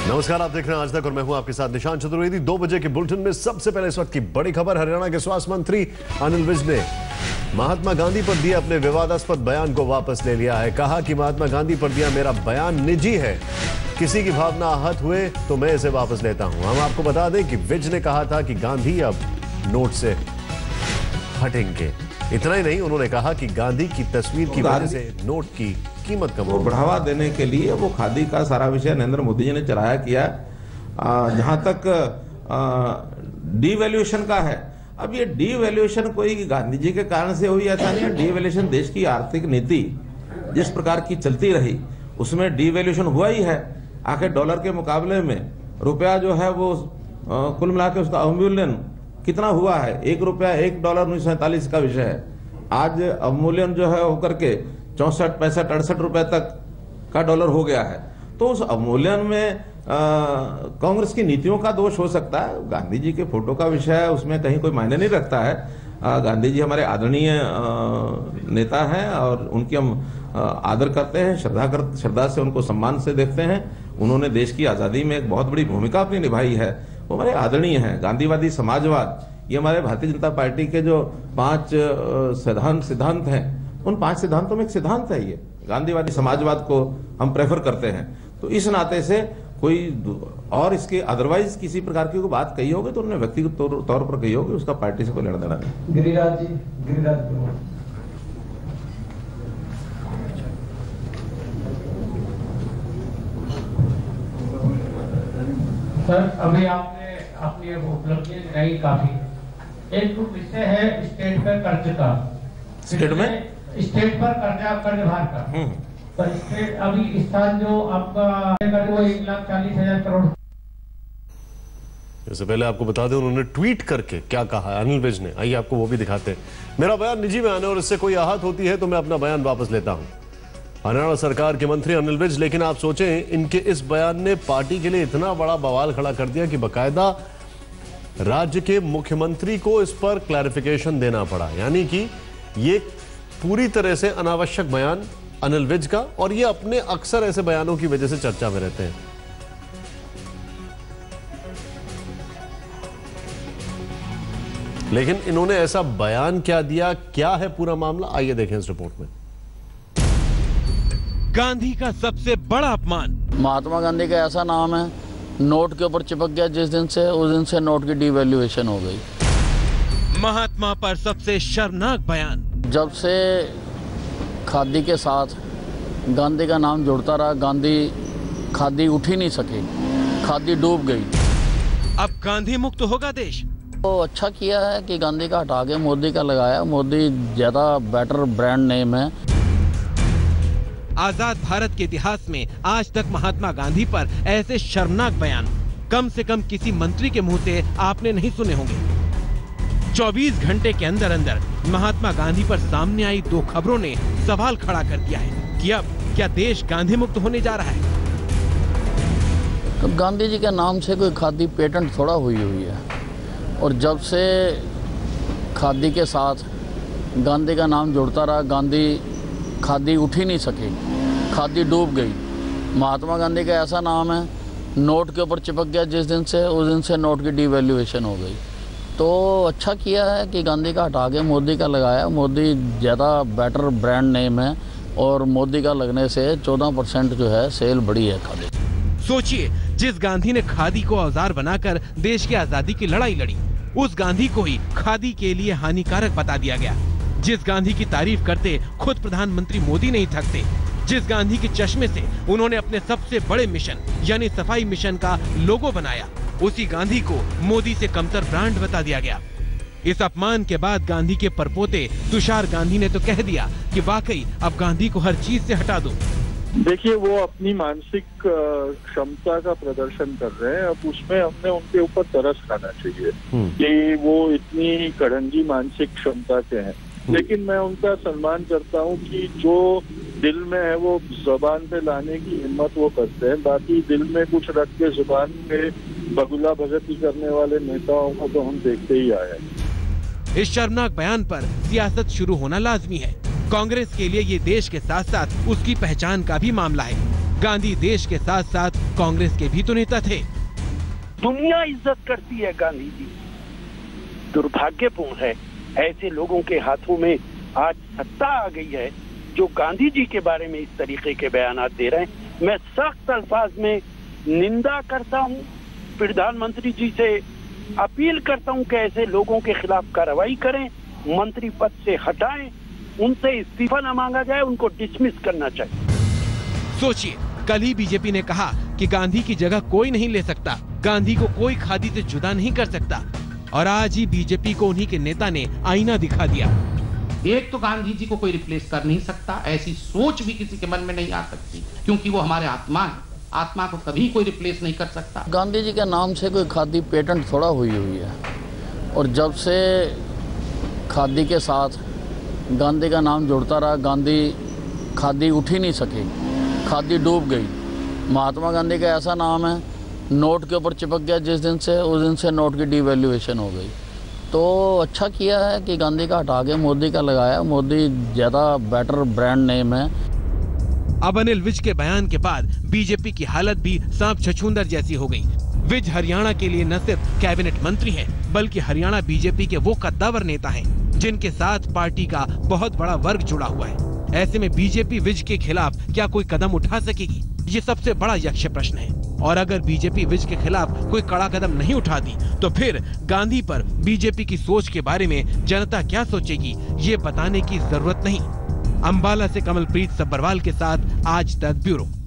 नमस्कार, आप देख रहे हैं आज तक और मैं हूं आपके साथ निशांत चतुर्वेदी। 2 बजे के बुलेटिन में सबसे पहले इस वक्त की बड़ी खबर। हरियाणा के स्वास्थ्य मंत्री अनिल विज ने महात्मा गांधी पर दिए अपने विवादास्पद बयान को वापस ले लिया है। कहा कि महात्मा गांधी पर दिया मेरा बयान निजी है, किसी की भावना आहत हुए तो मैं इसे वापस लेता हूं। हम आपको बता दें कि विज ने कहा था कि गांधी अब नोट से हटेंगे। इतना ही नहीं, उन्होंने कहा कि गांधी की तस्वीर की वजह से नोट की कीमत कम हो। बढ़ावा देने के लिए वो खादी का सारा विषय नरेंद्र मोदी जी ने चलाया किया। जहां तक डीवैल्यूएशन का है, अब ये डीवैल्यूएशन कोई गांधी जी के कारण से हुई ऐसा नहीं है। डीवैल्यूएशन देश की आर्थिक नीति जिस प्रकार की चलती रही उसमें डीवैल्यूएशन हुआ ही है। आखिर डॉलर के मुकाबले में रुपया जो है वो कुल मिला के उसका अवमूल्यन कितना हुआ है? $1 $1 का विषय है। आज अवमूल्यन जो है होकर के 64, 65, 68 रुपए तक का डॉलर हो गया है। तो उस अवमूल्यन में कांग्रेस की नीतियों का दोष हो सकता है। गांधी जी के फोटो का विषय है, उसमें कहीं कोई मायने नहीं रखता है। गांधी जी हमारे आदरणीय नेता हैं और उनकी हम आदर करते हैं, श्रद्धा से उनको सम्मान से देखते हैं। उन्होंने देश की आज़ादी में एक बहुत बड़ी भूमिका अपनी निभाई है, वो हमारे आदरणीय हैं। गांधीवादी समाजवाद, ये हमारे भारतीय जनता पार्टी के जो 5 सिद्धांत हैं, उन 5 सिद्धांतों में एक सिद्धांत है ये गांधीवादी समाजवाद को हम प्रेफर करते हैं। तो इस नाते से कोई और इसके अदरवाइज किसी प्रकार की कोई बात कही होगी तो उन्होंने व्यक्तिगत तौर पर कही होगी, उसका पार्टी से कोई लेना देना नहीं। गिरिराज जी, सर, अभी आपने अपनी उपलब्धि दिखाई काफी। एक विषय है स्टेट पर कर्ज का। स्टेट में स्टेट पर कर्जभार का। पर स्टेट अभी स्थान जो आपका वो 1,40,000 करोड़। इससे पहले आपको बता दें उन्होंने ट्वीट करके क्या कहा है अनिल विज ने। आइए आपको वो भी दिखाते हैं। मेरा बयान निजी बयान है और इससे कोई आहत होती है तो मैं अपना बयान वापस लेता हूं। हरियाणा सरकार के मंत्री अनिल विज। लेकिन आप सोचें, इनके इस बयान ने पार्टी के लिए इतना बड़ा बवाल खड़ा कर दिया कि बकायदा राज्य के मुख्यमंत्री को इस पर क्लैरिफिकेशन देना पड़ा। यानी कि ये पूरी तरह से अनावश्यक बयान अनिल विज का, और ये अपने अक्सर ऐसे बयानों की वजह से चर्चा में रहते हैं। लेकिन इन्होंने ऐसा बयान क्या दिया, क्या है पूरा मामला, आइए देखें इस रिपोर्ट में। गांधी का सबसे बड़ा अपमान। महात्मा गांधी का ऐसा नाम है, नोट के ऊपर चिपक गया जिस दिन से, उस दिन से नोट की डिवैल्यूएशन हो गई। महात्मा पर सबसे शर्मनाक बयान। जब से खादी के साथ गांधी का नाम जुड़ता रहा, खादी उठ ही नहीं सके, खादी डूब गई। अब गांधी मुक्त होगा देश। तो अच्छा किया है कि गांधी का हटा के मोदी का लगाया। मोदी ज्यादा बेटर ब्रांड नेम है। आजाद भारत के इतिहास में आज तक महात्मा गांधी पर ऐसे शर्मनाक बयान कम से कम किसी मंत्री के मुंह से आपने नहीं सुने होंगे। 24 घंटे के अंदर अंदर महात्मा गांधी पर सामने आई 2 खबरों ने सवाल खड़ा कर दिया है कि अब क्या देश गांधी मुक्त होने जा रहा है। तो गांधी जी के नाम से कोई खादी पेटेंट थोड़ा हुई है, और जब से खादी के साथ गांधी का नाम जुड़ता रहा, खादी उठ ही नहीं सके, खादी डूब गई। महात्मा गांधी का ऐसा नाम है, नोट के ऊपर चिपक गया जिस दिन से, उस दिन से नोट की डिवैल्यूएशन हो गई। तो अच्छा किया है कि गांधी का हटा के मोदी का लगाया। मोदी ज़्यादा बेटर ब्रांड नेम है और मोदी का लगने से 14% जो है सेल बढ़ी है खादी। सोचिए, जिस गांधी ने खादी को औजार बनाकर देश की आजादी की लड़ाई लड़ी, उस गांधी को ही खादी के लिए हानिकारक बता दिया गया। जिस गांधी की तारीफ करते खुद प्रधानमंत्री मोदी नहीं थकते, जिस गांधी के चश्मे से उन्होंने अपने सबसे बड़े मिशन यानी सफाई मिशन का लोगो बनाया, उसी गांधी को मोदी से कमतर ब्रांड बता दिया गया। इस अपमान के बाद गांधी के परपोते तुषार गांधी ने तो कह दिया कि वाकई अब गांधी को हर चीज से हटा दो। देखिए, वो अपनी मानसिक क्षमता का प्रदर्शन कर रहे हैं। अब उसमें हमने उनके ऊपर तरस खाना चाहिए कि वो इतनी कड़ंगी मानसिक क्षमता के हैं। लेकिन मैं उनका सम्मान करता हूं कि जो दिल में है वो जुबान पे लाने की हिम्मत वो करते हैं। बाकी दिल में कुछ रख के जुबान पे बगुला भगती करने वाले नेताओं को तो हम देखते ही आए हैं। इस शर्मनाक बयान पर सियासत शुरू होना लाजमी है। कांग्रेस के लिए ये देश के साथ साथ उसकी पहचान का भी मामला है। गांधी देश के साथ साथ कांग्रेस के भी तो नेता थे। दुनिया इज्जत करती है गांधी जी। दुर्भाग्यपूर्ण है ऐसे लोगों के हाथों में आज सत्ता आ गई है जो गांधी जी के बारे में इस तरीके के बयान दे रहे हैं। मैं सख्त अल्फाज में निंदा करता हूं, प्रधानमंत्री जी से अपील करता हूं कि ऐसे लोगों के खिलाफ कार्रवाई करें, मंत्री पद से हटाएं, उनसे इस्तीफा न मांगा जाए, उनको डिसमिस करना चाहिए। सोचिए, कल ही बीजेपी ने कहा कि गांधी की जगह कोई नहीं ले सकता, गांधी को कोई खादी से जुदा नहीं कर सकता, और आज ही बीजेपी को उन्हीं के नेता ने आईना दिखा दिया। एक तो गांधी जी को कोई रिप्लेस कर नहीं सकता, ऐसी सोच भी किसी के मन में नहीं आ सकती, क्योंकि वो हमारे आत्मा है, आत्मा को कभी कोई रिप्लेस नहीं कर सकता। गांधी जी के नाम से कोई खादी पेटेंट थोड़ा हुई है, और जब से खादी के साथ गांधी का नाम जुड़ता रहा, खादी उठ ही नहीं सकी, खादी डूब गई। महात्मा गांधी का ऐसा नाम है, नोट के ऊपर चिपक गया जिस दिन से, उस दिन से नोट की डिवैल्यूएशन हो गई। तो अच्छा किया है कि गांधी का हटा के मोदी का लगाया, मोदी ज़्यादा बेटर ब्रांड नेम है। अब अनिल विज के बयान के बाद बीजेपी की हालत भी सांप छछूंदर जैसी हो गई। विज हरियाणा के लिए न सिर्फ कैबिनेट मंत्री हैं, बल्कि हरियाणा बीजेपी के वो कद्दावर नेता हैं जिनके साथ पार्टी का बहुत बड़ा वर्ग जुड़ा हुआ है। ऐसे में बीजेपी विज के खिलाफ क्या कोई कदम उठा सकेगी? ये सबसे बड़ा यक्ष प्रश्न है। और अगर बीजेपी विज के खिलाफ कोई कड़ा कदम नहीं उठाती, तो फिर गांधी पर बीजेपी की सोच के बारे में जनता क्या सोचेगी, ये बताने की जरूरत नहीं। अंबाला से कमलप्रीत सब्बरवाल के साथ आज तक ब्यूरो।